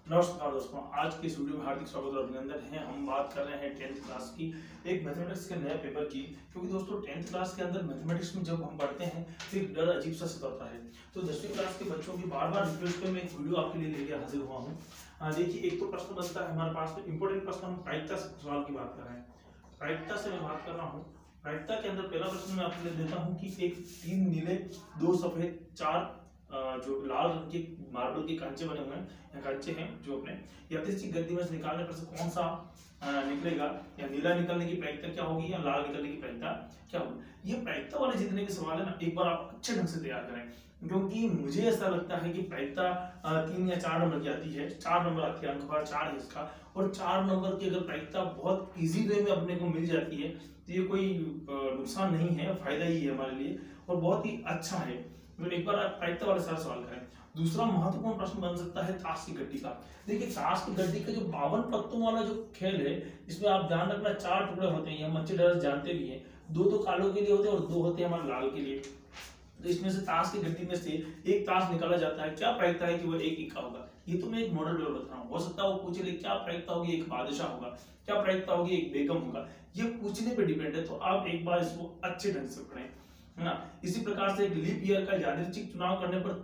नमस्कार दोस्तों, आज की इस वीडियो में हार्दिक स्वागत और अभिनंदन है। हम बात कर रहे हैं 10th क्लास की एक मैथमेटिक्स के नए पेपर की। क्योंकि दोस्तों 10th क्लास के अंदर मैथमेटिक्स में जब हम पढ़ते हैं तो एक डर अजीब सा सताता है। तो 10वीं क्लास के बच्चों की बार बार रिक्वेस्ट पे मैं एक वीडियो आपके लिए लेके हाजिर हुआ हूँ। देखिए, एक तो प्रश्न बनता है हमारे पास में इंपोर्टेंट प्रश्न, हम प्रायिकता सवाल की बात कर रहे हैं। प्रायिकता से मैं बात कर रहा हूँ। प्रायिकता के अंदर पहला प्रश्न मैं आपको देता हूँ कि एक 3 नीले 2 सफेद 4 जो लाल रंग के मार्बल के कांचे बने हुए हैं या कांचे हैं जो अपने यादृच्छिक गद्दी में से निकालने पर से कौन सा निकलेगा, या नीला निकलने की प्रायिकता क्या होगी या लाल निकलने की प्रायिकता क्या होगी। ये प्रायिकता वाले जितने के सवाल है ना, एक बार आप अच्छे ढंग से तैयार करें। क्योंकि मुझे ऐसा लगता है कि प्रायिकता 3 या 4 नंबर की आती है, 4 नंबर आती है, अंकभार 4 है इसका। और 4 नंबर की अगर प्रायिकता बहुत इजी वे में अपने को मिल जाती है तो ये कोई नुकसान नहीं है, फायदा ही है हमारे लिए और बहुत ही अच्छा है। तो एक बार आप प्रायिकता वाले सारा सवाल करें। दूसरा महत्वपूर्ण प्रश्न बन सकता है ताश की गड्डी का। देखिए, ताश की गड्डी का जो 52 पत्तों वाला जो खेल है, इसमें आप ध्यान रखना 4 टुकड़े होते हैं, हम अच्छे तरह से जानते भी हैं। 2 तो कालों के लिए होते हैं और 2 होते हैं हमारे लाल के लिए। तो इसमें से ताश की गड्डी में से एक ताश निकाला जाता है, क्या प्रायिकता है कि वो एक इक्का होगा। ये तो मैं एक मॉडल पेपर बता रहा हूँ, हो सकता है वो पूछ ले क्या प्रायिकता होगी एक बादशाह होगा, क्या प्रायिकता होगी एक बेगम होगा। ये पूछने पे डिपेंड है, तो आप एक बार इसको अच्छे ढंग से पढ़ें, है ना। इसी प्रकार से एक लीप ईयर का यादृच्छिक चुनाव करने पर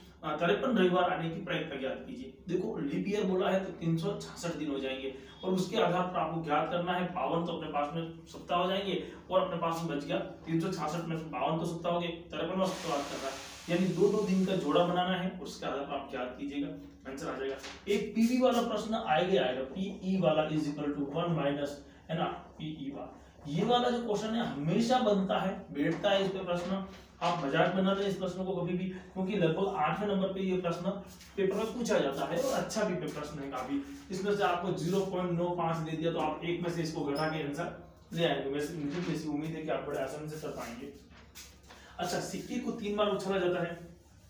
53 रविवार आने की प्रायिकता ज्ञात कीजिए। देखो, लीप ईयर बोला है तो 366 दिन हो जाएंगे और उसके आधार पर आपको ज्ञात करना है। 52 तो अपने पास में सप्ताह हो जाएंगे और अपने पास में बच गया 366 में 52 तो सप्ताह हो गए, 53वां सप्ताह बात कर रहा है, यानी 2-2 दिन का जोड़ा बनाना है और उसके आधार पर आप ज्ञात कीजिएगा, आंसर आ जाएगा। एक पीवी वाला प्रश्न आएगा, पीई वाला इज इक्वल टू 1 माइनस, है ना, पीई वाला। ये वाला जो क्वेश्चन है हमेशा बनता है, बैठता है इस पे प्रश्न। आप मजाक में ना लें इस प्रश्न को कभी भी, क्योंकि लगभग 8वें नंबर पे ये प्रश्न पेपर में पूछा जाता है और अच्छा भी प्रश्न है काफी। इसमें से आपको 0.95 दे दिया तो आप एक में से इसको घटा के आंसर ले आएंगे। मुझे ऐसी उम्मीद है कि आप बड़े आसानी से कर पाएंगे। अच्छा, सिक्के को 3 बार उछाला जाता है,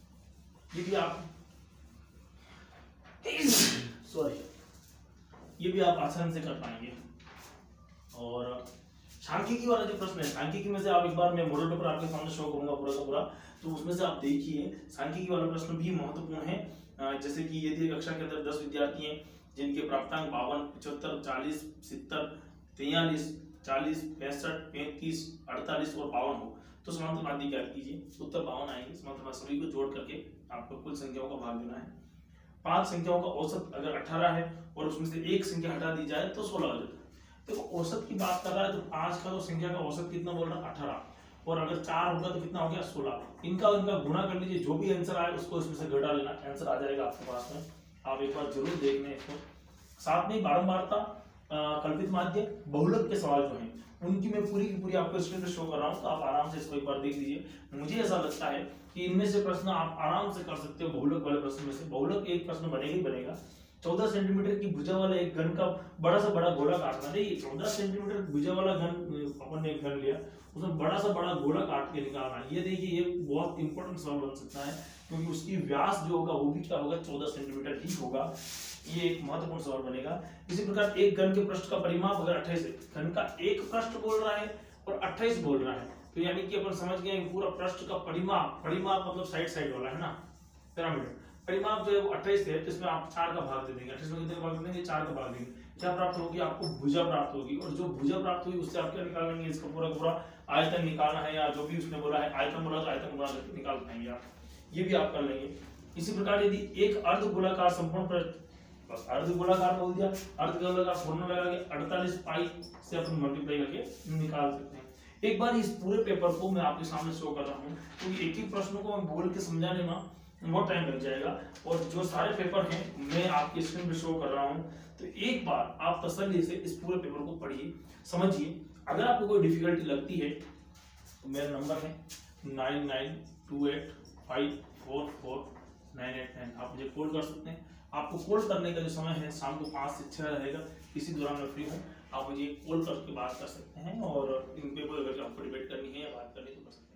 ये भी आप ये भी आप आसानी से कर पाएंगे। और सांख्यिकी वाला जो प्रश्न है, सांख्यिकी में से आप एक बार मैं मॉडल पेपर आपके सामने शो करूंगा पूरा का पूरा, तो उसमें से आप देखिए सांख्यिकी वाला प्रश्न भी महत्वपूर्ण है। जैसे कि यदि कक्षा के अंदर 10 विद्यार्थी हैं जिनके प्राप्तांक 52, 75, 40, 70, 43, 40, 65, 35, 48 और 52 हो तो समांतर माध्य ज्ञात कीजिए। उत्तर 52 आएंगे। समांतर सभी को जोड़ करके आपको कुल संख्याओं का भाग देना है। 5 संख्याओं का औसत अगर 18 है और उसमें से एक संख्या हटा दी जाए तो 16 हो जाता है। देखो, औसत की बात कर रहा है तो 5 का तो संख्या का औसत कितना बोल रहा है 18, और अगर 4 होगा तो कितना हो गया 16। इनका गुणा कर लीजिए, जो भी आंसर आए उसको इसमें से घटा लेना, आंसर आ जाएगा आपके पास में। आप एक बार जरूर देख लें इसको। साथ में बारंबारता, कल्पित माध्य, बहुलक के सवाल जो हैं उनकी मैं पूरी की पूरी आपको स्क्रीन पे शो कर रहा हूँ, तो आप आराम से इसको एक बार देख लीजिए। मुझे ऐसा लगता है कि इनमें से प्रश्न आप आराम से कर सकते हो। बहुलक वाले प्रश्न में से बहुलक एक प्रश्न बनेगा ही बनेगा। 14 सेंटीमीटर की भुजा वाला एक घन का बड़ा सा बड़ा गोला काटना। देखिए, 14 सेंटीमीटर भुजा वाला घन अपन ने एक घन लिया, उसमें बड़ा सा बड़ा गोला काट के निकालना। ये देखिए, ये बहुत इंपॉर्टेंट सवाल बन सकता है, क्योंकि उसकी व्यास जो होगा वो भी क्या होगा 14 सेंटीमीटर ही होगा। ये एक महत्वपूर्ण सवाल बनेगा। इसी प्रकार एक घन के पृष्ठ का परिमाप अगर 28 है, घन का एक पृष्ठ बोल रहा है और 28 बोल रहा है, तो यानी कि अपन समझ गए पूरा पृष्ठ का परिमाप मतलब साइड वाला, है ना, पिरामिड। परिमाप जो है वो 28 है, तो इसमें आप 4 का भाग दे देंगे। 28 में कितने का भाग दे देंगे, 4 का भाग देंगे। क्या प्राप्त होगी आपको, भुजा प्राप्त होगी। और जो भुजा प्राप्त हुई उससे आप क्या निकालेंगे, इसका पूरा आयतन निकालना है, या जो भी उसने बोला है आयतन बोला तो आयतन गुणा करके निकाल पाएंगे आप। ये भी आप कर लेंगे। इसी प्रकार यदि एक अर्धगोलाकार संपूर्ण पृष्ठ, बस अर्धगोलाकार बोल दिया, अर्धगोलाकार फॉर्मूला लगा के 48 पाई से अपन मल्टीप्लाई करके निकाल सकते हैं। एक बार इस पूरे पेपर को मैं आपके सामने शो कर रहा हूँ, क्योंकि एक ही प्रश्न को मैं बोल के समझाने में बहुत टाइम लग जाएगा, और जो सारे पेपर हैं मैं आपकी स्क्रीन पे शो कर रहा हूं। तो एक बार आप तसल्ली से इस पूरे पेपर को पढ़िए, समझिए। अगर आपको कोई डिफिकल्टी लगती है तो मेरा नंबर है 9928544989। आप मुझे कॉल कर सकते हैं। आपको कॉल करने का जो समय है शाम को 5 से 6 रहेगा, इसी दौरान मैं फ्री हूँ। आप मुझे कॉल करके बात कर सकते हैं और इन पेपर अगर आपको डिबेट करनी है या बात करनी है तो कर सकते हैं।